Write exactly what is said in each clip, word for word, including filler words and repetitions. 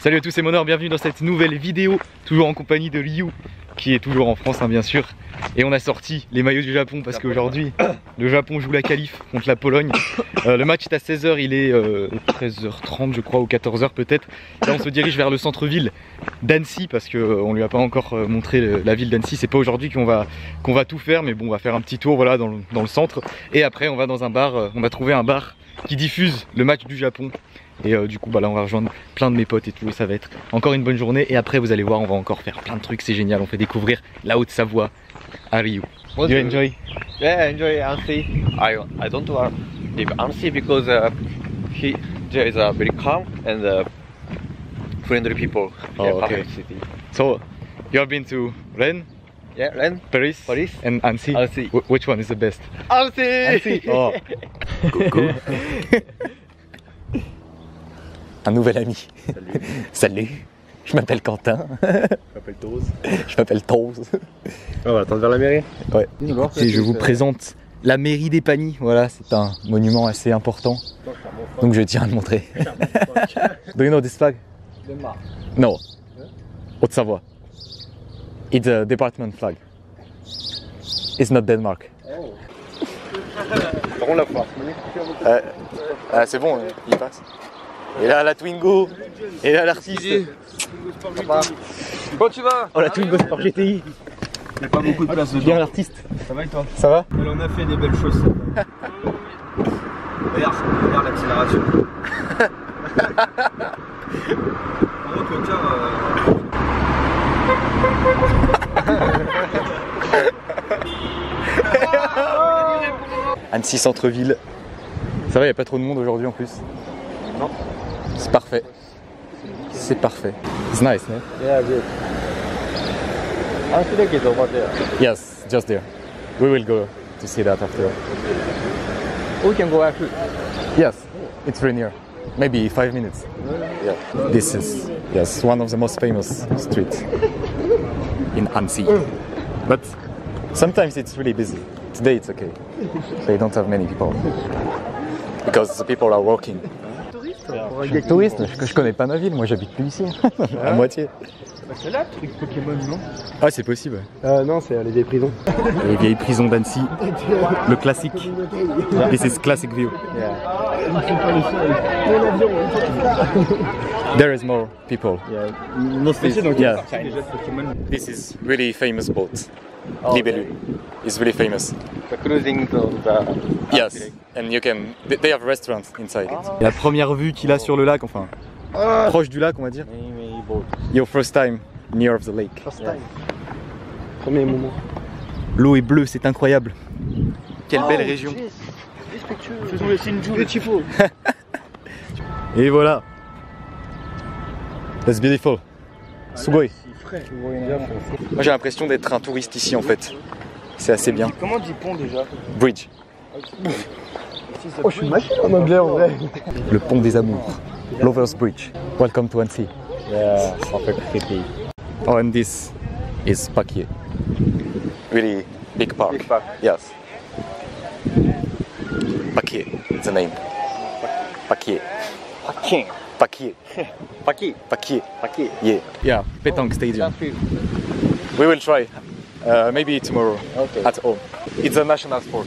Salut à tous, c'est Monor, bienvenue dans cette nouvelle vidéo, toujours en compagnie de Ryu, qui est toujours en France hein, bien sûr. Et on a sorti les maillots du Japon parce qu'aujourd'hui le Japon joue la qualif contre la Pologne. euh, Le match est à seize heures, il est euh, treize heures trente je crois, ou quatorze heures peut-être. Là on se dirige vers le centre-ville d'Annecy parce qu'on euh, lui a pas encore euh, montré le, la ville d'Annecy. C'est pas aujourd'hui qu'on va, qu'on va tout faire, mais bon on va faire un petit tour voilà, dans, le, dans le centre. Et après on va dans un bar, euh, on va trouver un bar qui diffuse le match du Japon. Et euh, du coup bah là on va rejoindre plein de mes potes et tout, et ça va être encore une bonne journée. Et après vous allez voir, on va encore faire plein de trucs, c'est génial. On fait découvrir la Haute-Savoie à Ryu. What you enjoy? Yeah, enjoy Annecy. I I don't want live Annecy because uh, he there is a very calm and uh, friendly people. Oh, yeah, okay. public city. So you have been to Rennes, Yeah, Rennes, Paris, Paris, and Annecy? Annecy. Wh which one is the best? Annecy. Annecy. Oh. Coucou. Un nouvel ami. Salut. Salut. Je m'appelle Quentin. Je m'appelle Toz. Je m'appelle Toz. On va attendre vers la mairie. Ouais. Et je vous présente la mairie des Pagnies. Voilà, c'est un monument assez important. Donc je tiens à le montrer. Do you know this flag? No. Haute-Savoie. It's a department flag. It's not Denmark. Par contre, la France. Euh, ah, c'est bon, il passe. Et là la Twingo. Et là l'artiste. Comment tu vas? Oh la Twingo Sport G T I. Il n'y a pas beaucoup de place dedans. Bien l'artiste. Ça va et toi? Ça va? Elle en a fait des belles choses. Regarde, regarde l'accélération. Par contre, le car. Euh... Annecy centre-ville. Ça va, il n'y a pas trop de monde aujourd'hui en plus? Non. C'est parfait. C'est parfait. It's nice, no? Yeah, good. Annecy Lake is over there. Yes, just there. We will go to see that after. We can go after. Yes, it's very near. Maybe five minutes. Yeah. This is, yes, one of the most famous streets in Annecy. But sometimes it's really busy. Today it's okay. They don't have many people. Because the people are working. Touriste, je, je connais pas ma ville, moi j'habite plus ici. À moitié. Bah, c'est là le truc Pokémon, non? Ah, c'est possible. Euh, non, c'est les vieilles prisons. Les vieilles prisons d'Annecy, le classique. This is classic view. There is more people. Yeah. This, donc yeah. déjà de Pokémon. This is really famous boat. Libellu is really famous. The cruising on the. Yes, and you can. They have restaurants inside. La première vue qu'il a sur le lac, enfin proche du lac, on va dire. Your first time near the lake. First time. Premier moment. L'eau est bleue, c'est incroyable. Quelle belle région. Faisons les Shinju. Beautiful. Et voilà. That's beautiful. Sugoi. Moi j'ai l'impression d'être un touriste ici en fait. C'est assez bien. Comment on dit pont déjà? Bridge. Oh, je suis une machine en anglais en vrai. Le pont des amours. Lovers Bridge. Welcome to Annecy. Yeah, perfect city. Oh, and this is Paquier. Really big park. Big park. Yes. Paquier, it's the name. Paquier. Paquin. Paquier. Paquin. Paquier. Paquin. Yeah. Yeah, Pétanque Stadium. We will try. Uh, maybe tomorrow. Okay. At home. It's a national sport.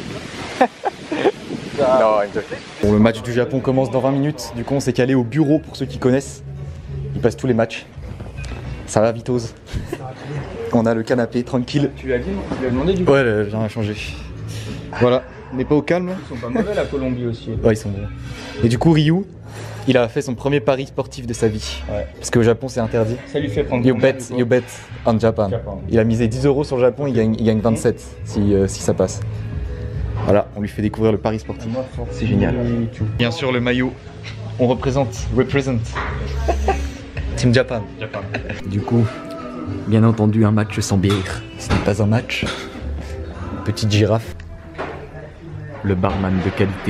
No, I'm joking. Bon, le match du Japon commence dans vingt minutes. Du coup, on s'est calé au bureau pour ceux qui connaissent. Ils passent tous les matchs. Ça va, Vitose? On a le canapé tranquille. Tu l'as dit, tu l'as demandé du coup? Ouais, j'ai rien changé. Voilà, on n'est pas au calme. Ils sont pas mauvais la Colombie aussi. Ouais, ils sont bons. Et du coup, Ryu, il a fait son premier pari sportif de sa vie. Ouais. Parce qu'au Japon, c'est interdit. Ça lui fait prendre. You combien, bet, du coup? you bet on Japan. Japan. Il a misé dix euros sur le Japon, il gagne, il gagne vingt-sept si, euh, si ça passe. Voilà, on lui fait découvrir le pari sportif. C'est génial. Bien sûr, le maillot, on représente, represent Team Japan. Japan. Du coup, bien entendu, un match sans bière. Ce n'est pas un match. Petite girafe. Le barman de qualité.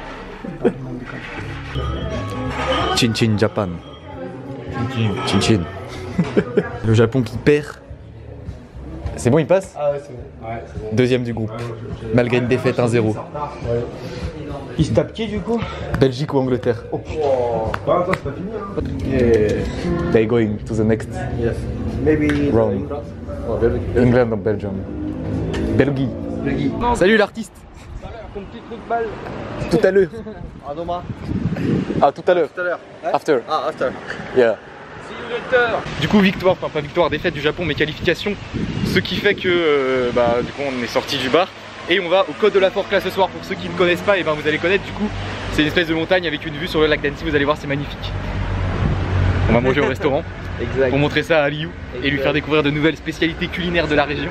Chin Chin Japan. Chin Chin. Le Japon qui perd. C'est bon, il passe? Ah ouais, c'est bon. Ouais, c'est bon. Deuxième du groupe, malgré une défaite un zéro. Il se tape qui du coup? Belgique ou Angleterre? Oh, bah, attends, c'est pas fini. Hein. Yeah. They going to the next Yes. Maybe round. Oh, Belgique. England or Belgium? Belgique. Belgique. Salut l'artiste. Ton petit trou de balle. Tout à l'heure. Ah, Doma. Ah, tout à l'heure. Tout à l'heure. After. Ah, after. Yeah. See you later. Du coup, victoire, enfin pas victoire, défaite du Japon, mais qualification. Ce qui fait que euh, bah, du coup, on est sorti du bar et on va au Côte de la Forclaz ce soir. Pour ceux qui ne connaissent pas, et ben vous allez connaître. Du coup, c'est une espèce de montagne avec une vue sur le lac d'Annecy. Vous allez voir, c'est magnifique. On va manger au restaurant Exact. pour montrer ça à Liu et lui faire découvrir de nouvelles spécialités culinaires de la région.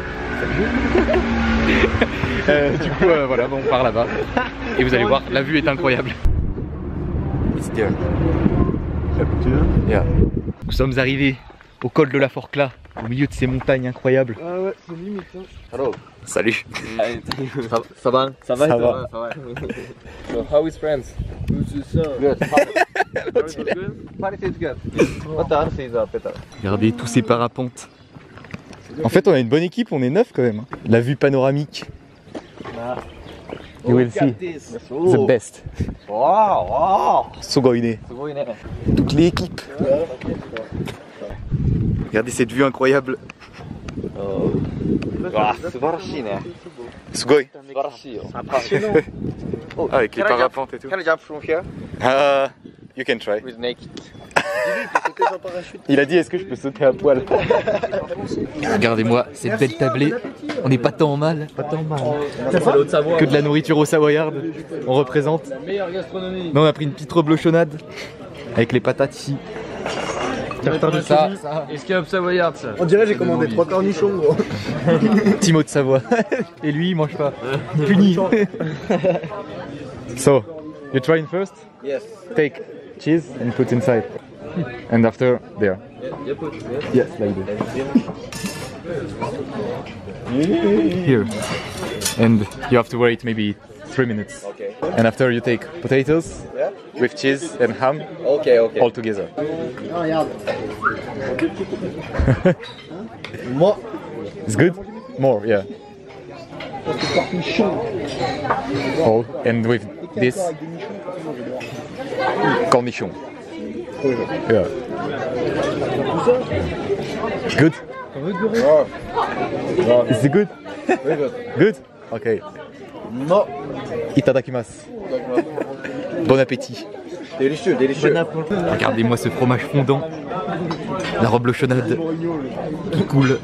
euh, du coup, euh, voilà, bon, on part là-bas et vous allez voir, la vue est incroyable. It's there. Yeah. Nous sommes arrivés au col de la Forclaz, au milieu de ces montagnes incroyables. Ah ouais, c'est limite. Hein. Hello. Salut. Ça, ça va? Ça va, Ça ça va. va, ça va. So how is France? C'est ça. Good. Everything's good? Party is good. What the answer is uh, better? Regardez tous ces parapentes. En fait, on a une bonne équipe, on est neuf quand même. La vue panoramique. You will see the best. Wow, wow. Sugoine. すごいね。 Toute l'équipe. Regardez cette vue incroyable. うわ、素晴らしいね。 Sugoi. 素晴らしいよ。 Ah, avec les Can I jump- parapentes et tout. Can I jump from here Ah, you can try. with naked? Il a dit est-ce que je peux sauter à poil. Regardez-moi cette belle tablée. On n'est pas tant mal. Pas tant mal. Ça c'est l'autre Savoie. Que de la nourriture au savoyarde. On représente. La meilleure gastronomie. Non, on a pris une petite reblochonnade avec les patates ici. Ça, ça. Escape savoyarde ça. On dirait j'ai commandé trois cornichons, gros. Petit mot de Savoie. Et lui, il mange pas. Puni. So, you trying first? Yes. Take cheese and put inside. And after, there. Yes, like this. Here. And you have to wait maybe three minutes. Okay. And after you take potatoes Yeah. with cheese and ham Okay, okay. all together. Ah, regarde. Moi, It's good? More, yeah. c'est cornichon. All. And with this cornichon. Yeah. Good? Is it good? Very good. Good? Okay. Non. Itadakimasu. Bon appétit. Délicieux, délicieux. Regardez-moi ce fromage fondant. La reblochonnade qui coule.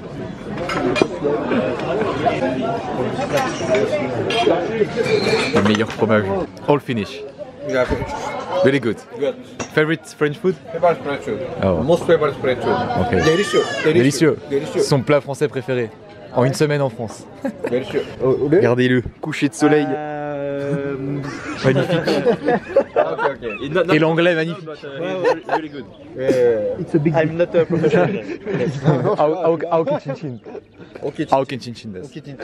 Le meilleur fromage. All finish. Yeah, Very good. good. Favorite French food? Favorite French food. Oh, Most favorite French food. ok. Délicieux. Délicieux. Délicieux. Son plat français préféré. En une semaine en France. Délicieux. Regardez-le. Coucher de soleil. Euh... Magnifique. Okay, okay. Et l'anglais magnifique. Really good. It's a big I'm not a professional. Ao- ao- Aoki Chinchin. Okay. Aoki Chinchin desu.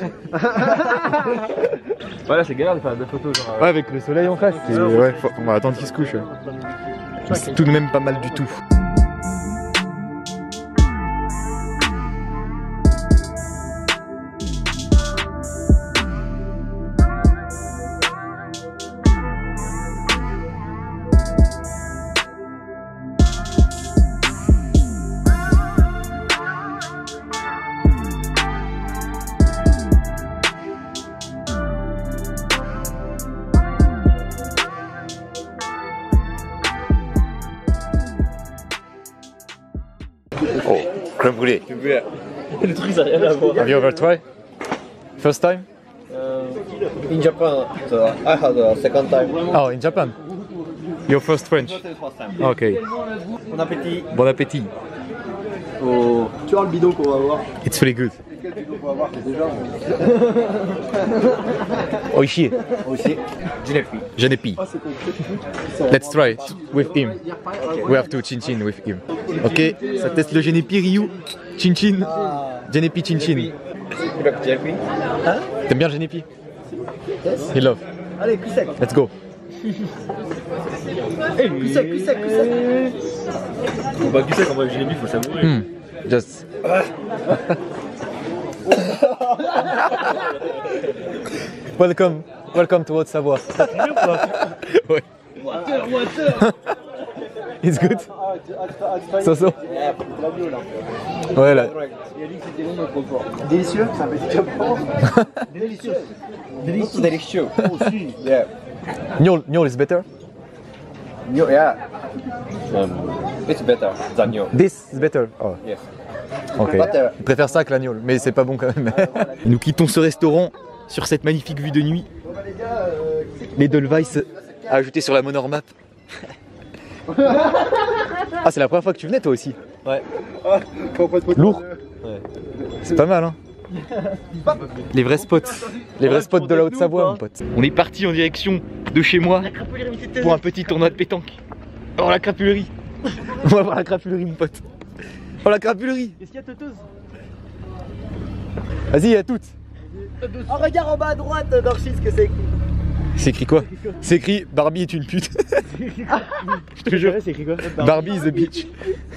Voilà, c'est galère de faire des photos genre. Ouais, avec le soleil en face. c'est- Ouais, faut- on va attendre qu'il se couche. C'est tout de même pas mal du tout. Oh, crème brûlée. Le truc ça n'a rien à voir. Have you ever tried? First time? In Japan, uh, I had a second time. Oh, in Japan. Your first French. Okay. Bon appétit. Bon appétit. Oh. Tu vois le bidon qu'on va voir. It's really good. Quel bidon qu'on va voir, c'est déjà. Oishi. Aussi. Jinepi. Genepi. Let's try it with him. We have to chin chin with him. Ok, ça teste le Genepi Ryu. Chin chin. Genepi chin chin. You like Jinepi? T'aimes bien le Genepi? He love. Allez, cul sec. Let's go. Cul sec, cul sec, cul sec. Bah, tu sais, quand moi j'ai les bifs, faut savourer. Hmm. Just. Welcome. Welcome to Haute-Savoie. Ouais. It's good. So so. Ouais là. Délicieux, c'est un petit Japon. Délicieux. Délicieux. Délicieux. Aussi. Yeah. Gnôle, gnôle is better. Yo, yeah. Um, it's better than you. This is better. Oh. Yes. Ok. Je préfère ça que la gnôle, mais c'est pas bon quand même. Nous quittons ce restaurant sur cette magnifique vue de nuit. Les Dolweiss à ajouter sur la Monormap. Ah, c'est la première fois que tu venais toi aussi? Ouais. Lourd. Ouais. C'est pas mal hein. Les vrais spots. Les vrais spots de la Haute-Savoie mon pote. On est parti en direction de chez moi pour un petit tournoi de pétanque. Oh la crapulerie. On va voir la crapulerie mon pote. Oh la crapulerie. Est-ce qu'il y a Totos? Vas-y à toutes. Oh regarde en bas à droite d'Orchis ce que c'est. C'est écrit quoi? C'est écrit Barbie est une pute. Je te jure. C'est écrit quoi? Barbie is a bitch.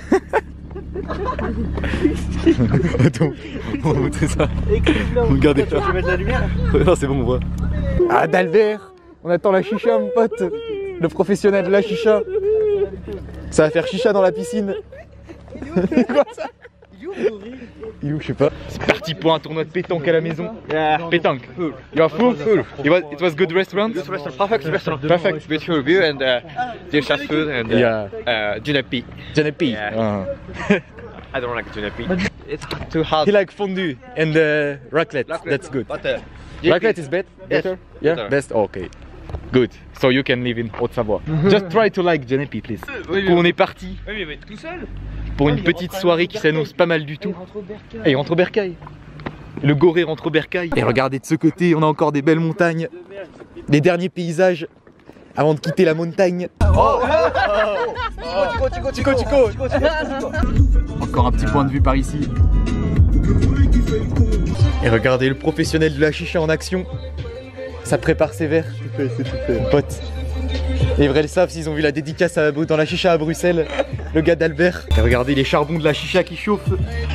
Attends, on va montrer ça. Regardez ça. Tu veux mettre la lumière? Non, c'est bon, on voit. Ah, d'Albert. On attend la chicha, mon pote. Le professionnel de la chicha. Ça va faire chicha dans la piscine. Quoi ça? Il est où, je sais pas. C'est parti pour un tournoi de pétanque à la maison. Yeah. Pétanque. You are full? Full. It was, it was good restaurant? Good restaurant, perfect restaurant. Perfect. Beautiful view and uh, delicious food and uh, Yeah. uh, junapi. Genepi. Yeah. Ah. I don't like junapi. It's too hard. He like fondue and uh, raclette. Raclette. That's good. But, uh, Raclette is bet Yes. better? Yeah, Better. best? Okay. Good. So you can live in Haute-Savoie. Just try to like Genepi, please. Oui, On est parti Oui, mais il va être tout seul. pour une petite soirée qui s'annonce pas mal du tout. Et il rentre au bercail. Le Goré rentre au bercail. Et regardez de ce côté, on a encore des belles montagnes. Les derniers paysages avant de quitter la montagne. Tico, tico. Encore un petit point de vue par ici. Et regardez le professionnel de la chicha en action. Ça prépare ses verres. C'est tout fait, c'est tout fait. Pote. Les vrais le savent s'ils ont vu la dédicace à, dans la chicha à Bruxelles. Le gars d'Albert. Et regardez les charbons de la chicha qui chauffent.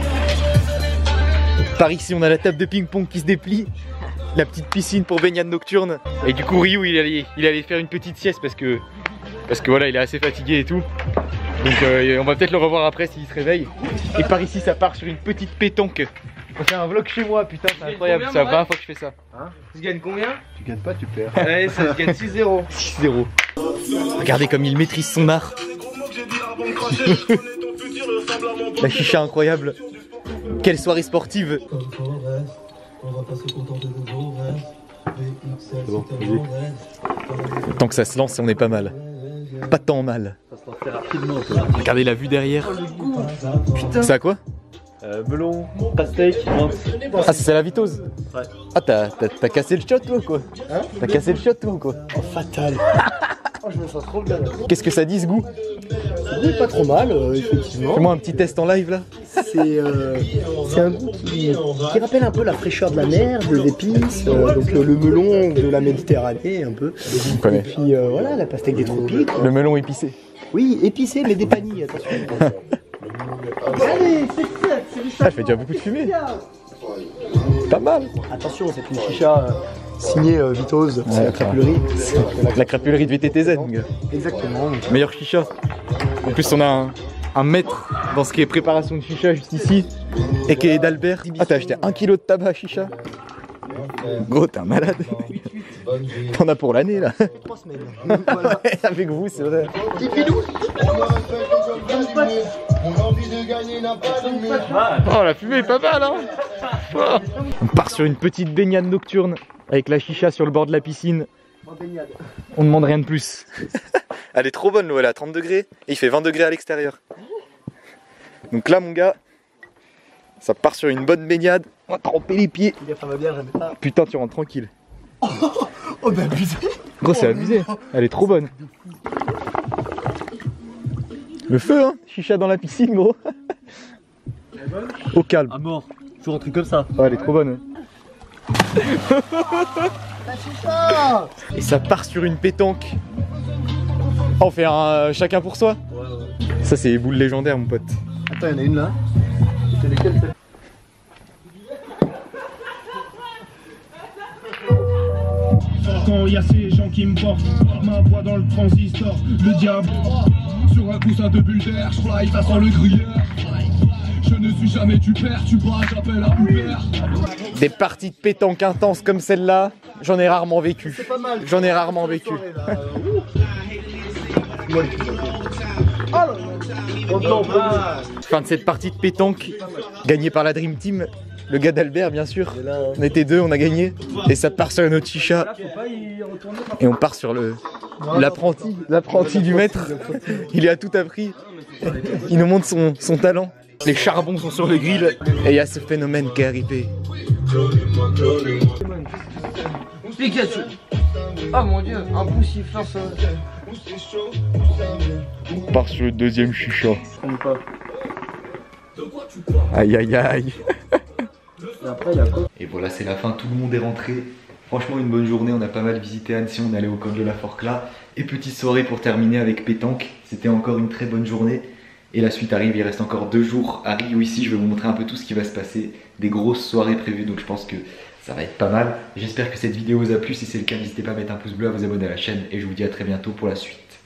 Par ici on a la table de ping-pong qui se déplie. La petite piscine pour baignade nocturne. Et du coup Ryu il allait, il allait faire une petite sieste parce que Parce que voilà il est assez fatigué et tout. Donc euh, on va peut-être le revoir après s'il se réveille. Et par ici ça part sur une petite pétanque. On fait un vlog chez moi, putain c'est incroyable, c'est la première fois que je fais ça. Hein? Tu gagnes combien? Tu gagnes pas, tu perds. Allez, ça se gagne six zéro. six zéro. Regardez comme il maîtrise son art. La chicha incroyable. Quelle soirée sportive. Tant que ça se lance, on est pas mal. Pas tant mal. Ça se lance très rapidement, toi. Regardez la vue derrière. C'est à quoi? Euh, melon, pastèque, menthe. Ah c'est la vitose. Ouais. Ah t'as t'as cassé le shot toi quoi? Hein? T'as cassé le shot toi quoi? Oh, fatal. Oh, je me sens trop bien. Qu'est-ce que ça dit ce goût? Ce goût est pas trop mal, euh, effectivement. Fais-moi un petit test en live là. C'est euh, c'est un goût qui, qui rappelle un peu la fraîcheur de la mer, des épices, euh, donc euh, le melon de la Méditerranée un peu. On connaît. Et puis euh, voilà, la pastèque des tropiques. Le melon épicé. Oui, épicé mais des panilles, attention. Allez, c'est ça, c'est Ah, Richard. je fais déjà beaucoup de fumée. Pas mal. Attention, c'est une chicha euh, signée euh, Vitose, c'est Ouais, la crapulerie. La crapulerie de V T T Z mon gars. Exactement. donc. Meilleure chicha. En plus on a un, un maître dans ce qui est préparation de chicha juste ici. Et qui est d'Albert. Ah t'as acheté un kilo de tabac à chicha. Gros t'es un malade. T'en as pour l'année là. Trois semaines. Voilà. Ouais, avec vous c'est vrai. Oh la fumée est pas mal hein. Oh. On part sur une petite baignade nocturne avec la chicha sur le bord de la piscine. On ne demande rien de plus. Elle est trop bonne l'eau, elle est à trente degrés et il fait vingt degrés à l'extérieur. Donc là mon gars, ça part sur une bonne baignade. On va tremper les pieds. Ça va bien, j'aime pas. Putain tu rentres tranquille. Oh bah abusé. Gros c'est abusé, elle est trop bonne. Le feu hein, chicha dans la piscine gros. Au calme. À mort. Toujours un truc comme ça. Oh, elle est trop bonne. Et ça part sur une pétanque. Oh, on fait un euh, chacun pour soi. Ouais, ouais. Ça c'est les boules légendaires mon pote. Attends, il y en a une là. C'est lesquelles ça? Quand y a ces gens qui me portent ma voix dans le transistor, le diable sur un coussin de bulle d'air, fly, ça sent le gruyère. Je ne suis jamais tu perds, tu bats, j'appelle à Uber. Des parties de pétanque intenses comme celle-là, j'en ai rarement vécu. J'en ai rarement vécu. Fin de cette partie de pétanque, gagnée par la Dream Team. Le gars d'Albert, bien sûr. On était deux, on a gagné. Et ça part sur une autre chicha. Et on part sur le l'apprenti, l'apprenti du maître. Il a tout appris. Il nous montre son, son talent. Les charbons sont sur le grill. Et il y a ce phénomène qui est arrivé. Pikachu. Oh mon dieu, un poussif, ça. On part sur le deuxième chicha. Aïe aïe aïe. Et voilà, c'est la fin, tout le monde est rentré. Franchement, une bonne journée, on a pas mal visité Annecy, on est allé au camp de la Forclaz. Et petite soirée pour terminer avec pétanque. C'était encore une très bonne journée. Et la suite arrive, il reste encore deux jours à Rio ici. Je vais vous montrer un peu tout ce qui va se passer. Des grosses soirées prévues, donc je pense que ça va être pas mal. J'espère que cette vidéo vous a plu. Si c'est le cas, n'hésitez pas à mettre un pouce bleu, à vous abonner à la chaîne. Et je vous dis à très bientôt pour la suite.